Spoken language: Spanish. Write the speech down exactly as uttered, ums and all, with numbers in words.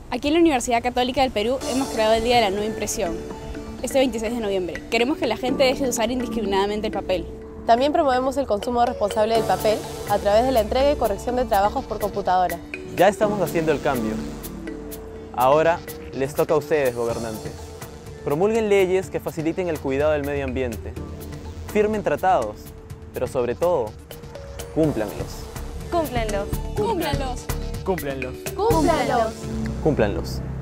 Aquí en la Universidad Católica del Perú hemos creado el Día de la Nueva Impresión, este veintiséis de noviembre. Queremos que la gente deje de usar indiscriminadamente el papel. También promovemos el consumo responsable del papel a través de la entrega y corrección de trabajos por computadora. Ya estamos haciendo el cambio. Ahora les toca a ustedes, gobernantes. Promulguen leyes que faciliten el cuidado del medio ambiente. Firmen tratados, pero sobre todo, cúmplanlos. Cúmplanlos. ¡Cúmplanlos! Cúmplanlos. Cúmplanlos. Cúmplanlos.